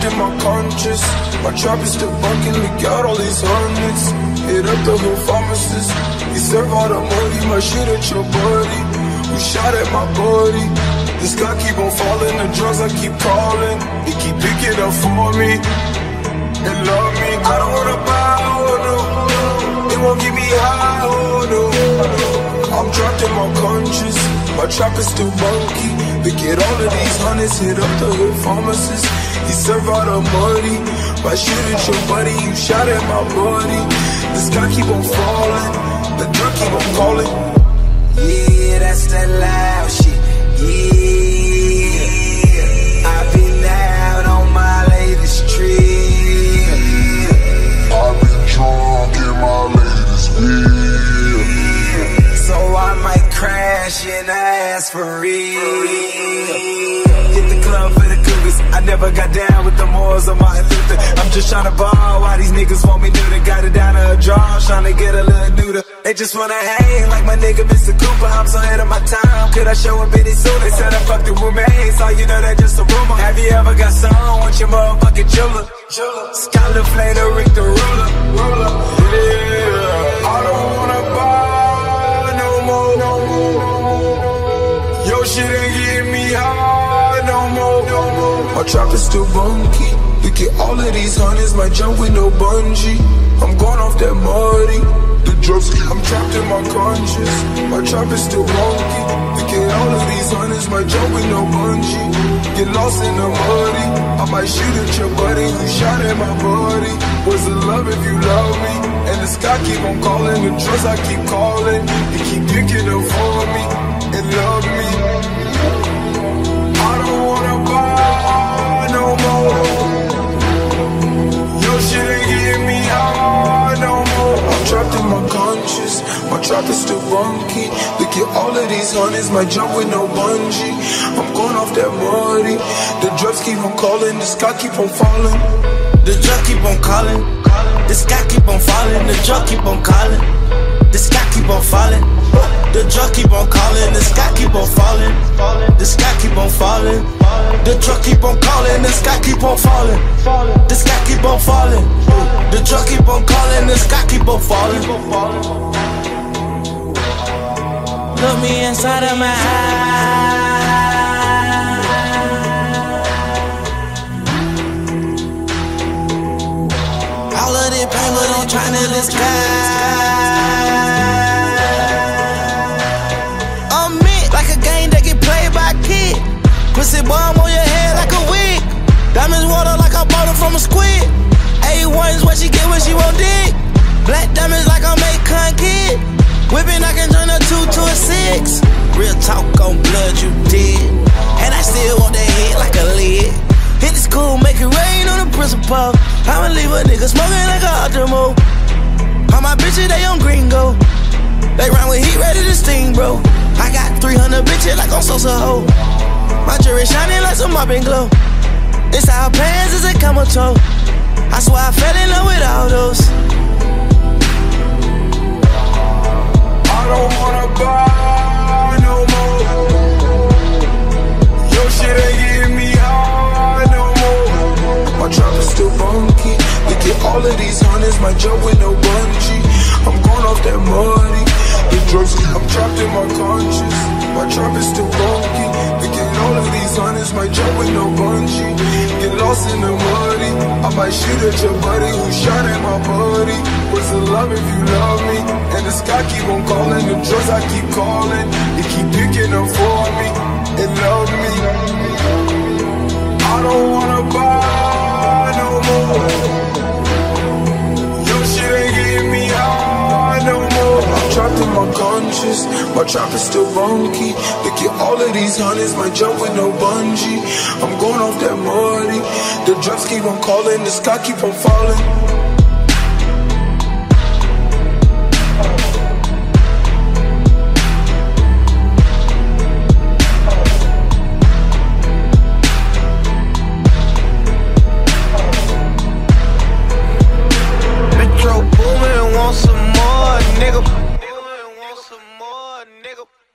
trapped in my conscience. My trap is still bunking, leak out all these hundreds. Hit up the whole pharmacist. He serve all the money, my shit at your body. Who shot at my body? This guy keep on falling, the drugs I keep calling. He keep picking up for me and love me. I don't wanna buy, oh no. It won't get me high, oh no. I'm trapped in my conscience. My trap is still bunky. They get all of these hundreds, hit up the hood pharmacist. He serve all the money. My shit at your buddy, you shot at my body. This guy keep on falling, the drug keep on calling. Yeah, that's that loud shit. Yeah, I've been out on my latest trip. I've been drunk in my latest beer. So I might crash and ask for real. Hit the club for the cougars. I never got down with the morals of Martin Luther. I'm just tryna ball while these niggas want me neuter. Got it down to a draw, tryna get a little neuter. They just wanna hang like my nigga Mr. Cooper. I'm so ahead of my time, could I show a bit soon? They said I fucked the roommates, all you know that just a rumor. Have you ever got some with your motherfucking jeweler? Skylar Flay the Rick the ruler. Yeah, I don't wanna buy no more. Your shit ain't getting me high no more. My trap is still bunky. We get all of these hundreds, might jump with no bungee. I'm going off that muddy. I'm trapped in my conscience. My trap is still wonky. We get all of these hundreds, might jump with no bungee. Get lost in the muddy. I might shoot at your buddy who shot at my body. Was it love if you love me? And the sky keep on calling, the drugs I keep calling. You keep picking up for me and love me. I don't wanna buy no more. Your shit ain't getting me high no more. I'm trapped in my conscience. My trap is still bunky. Look at all of these hundreds, might jump with no bungee. I'm going off that muddy. The drugs keep on calling, the sky keep on falling. The drug keep on calling. The sky keep on falling. The drug keep on calling. The sky keep on falling. The drug keep on calling. The sky keep on falling. The sky keep on falling. The truck keep on calling. The sky keep on falling. The sky keep on falling. The truck keep on calling. The sky keep on falling. Look me inside of my eyes. All of this pain, but I'm trying to disguise. I'm meant like a game that get played by a kid. Pussy bomb on your head like a wig. Diamonds water like I bought them from a squid. A1's what she get when she won't dig. Black diamonds like I'm Macon kid. Whipping, I can turn a 2 to a 6. Real talk on blood, you did. And I still want that head like a lid. Hit the school, make it rain on the principal. I'ma leave a nigga smoking like a Ultimo. All my bitches, they on gringo. They run with heat, ready to sting, bro. I got 300 bitches like on Sosa Ho. My jewelry shining like some mopping glow. Inside her pants is a camel toe. I swear I fell in love with all those. I don't wanna buy no more. Your shit ain't getting me high no more. My trap is still bunky. Look at all of these hundreds, might jump with no bungee. I'm going off that muddy. The drugs, I'm trapped in my conscience. My trap is still bunky. Look at all of these hundreds, might jump with no bungee. Get lost in the muddy. I might shoot at your buddy who shot at my body. Was it love if you love me? And the sky keep on calling, the drugs I keep calling. You keep picking up for me and love me. I don't wanna buy no more. Your shit ain't getting me high no more. I'm trapped in my conscience. My trap is still bunky. Look at all of these hundreds, might jump with no bungee. I'm going off that muddy. The drugs keep on calling, the sky keep on falling. Metro Boomin want some more, nigga.